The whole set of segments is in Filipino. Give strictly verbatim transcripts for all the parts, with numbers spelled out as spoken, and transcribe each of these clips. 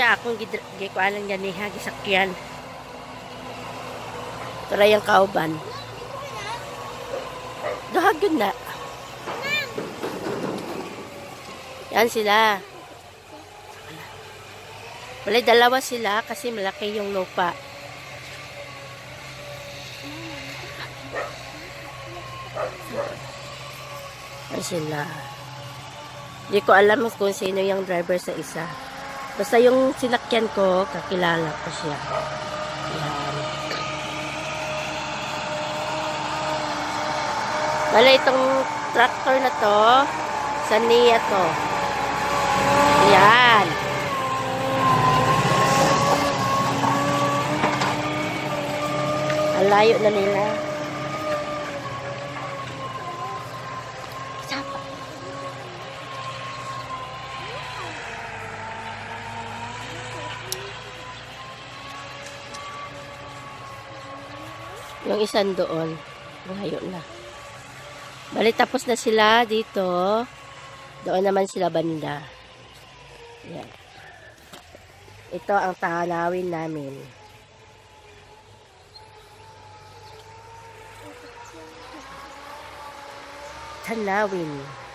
na akong gikuanan ganiha gisakyan. Tara yung kauban. Dahagod na. Yan sila. Wala, dalawa sila kasi malaki yung lupa. Yan sila. Hindi ko alam kung sino yung driver sa isa. Basta yung sinakyan ko, kakilala ko siya. Yan. Wala, itong tractor na to, sa Nia to. Yan. Ang layo na nila. Sapa. Yung isang doon, layo na. Bali, tapos na sila dito. Doon naman sila banda. Yan. Ito ang tanawin namin. Tanawin.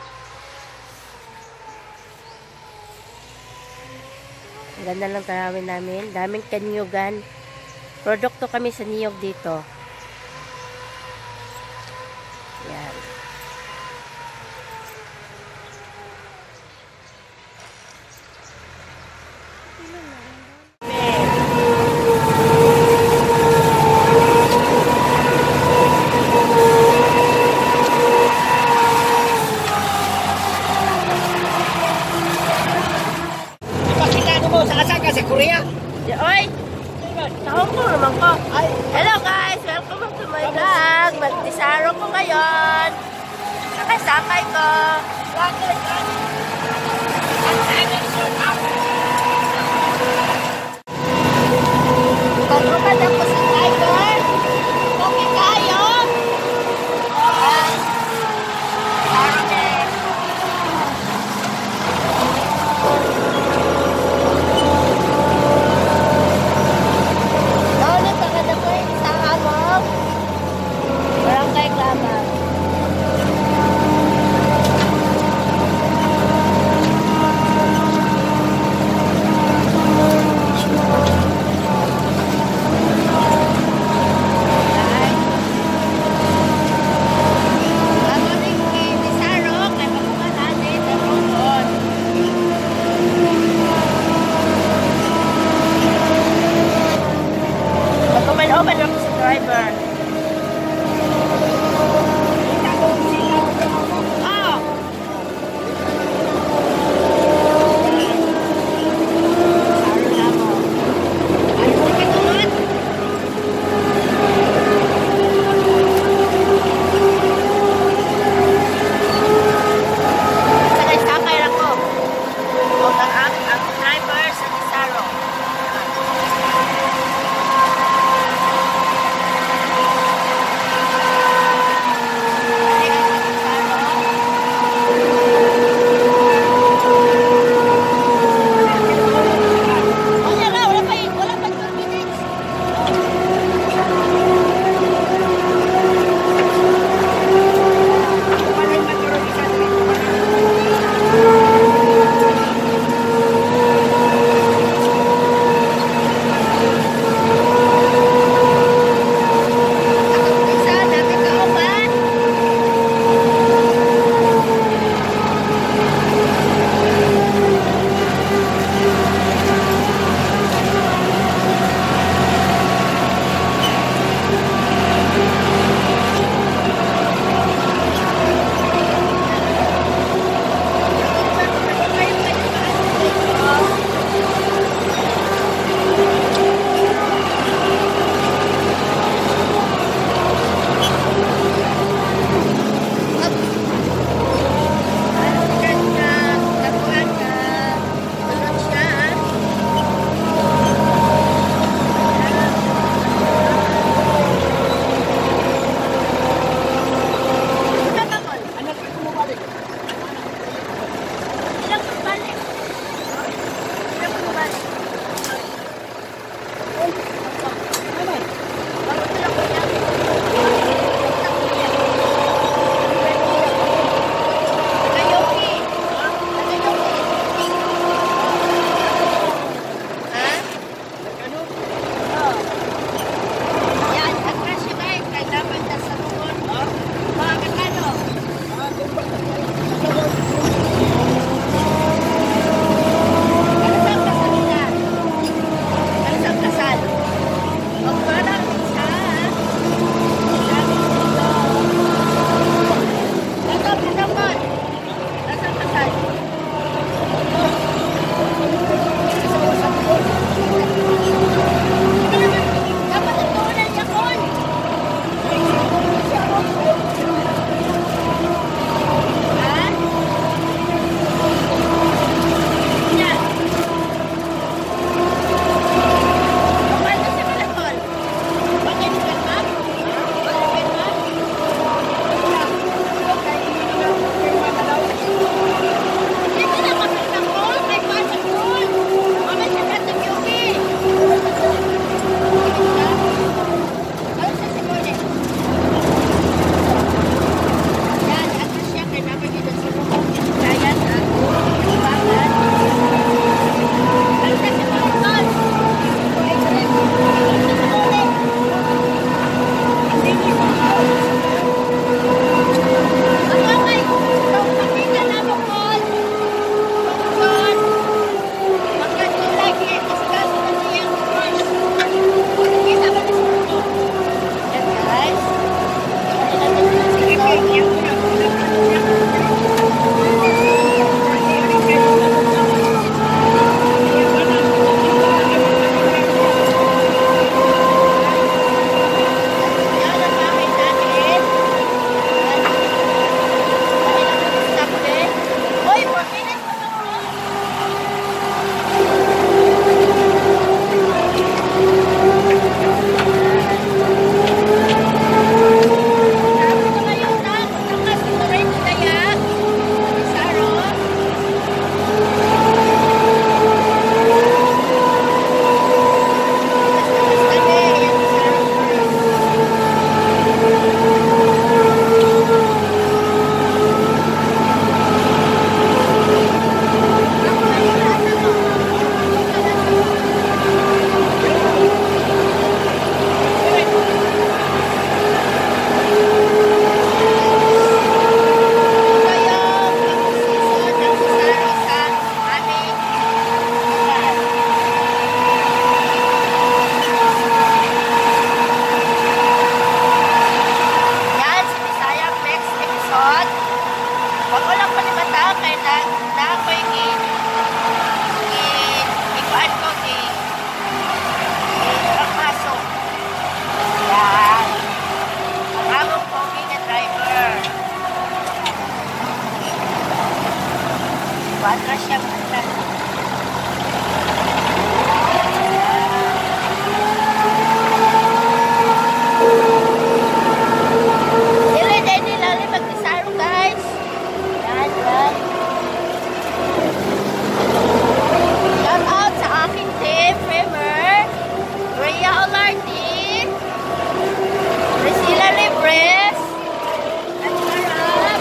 Ang ganda lang tanawin namin. Daming kanyugan. Produkto kami sa niyog dito. Yan. Korea. Oy! Sa Hong Kong naman ko. Hello guys! Welcome to my vlog. Magdisaro ko ngayon. Sakay-sakay ko. Pagrukan ako sa driver. Okay kayo? Atras siya, atras. Dili, dili, lali, magdisaro, guys. Yan, yan. Shout out sa aking team, Primer, Rhea Olardi, Priscilla Libres, at Sarap.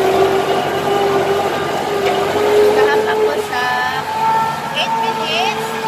Eight minutes.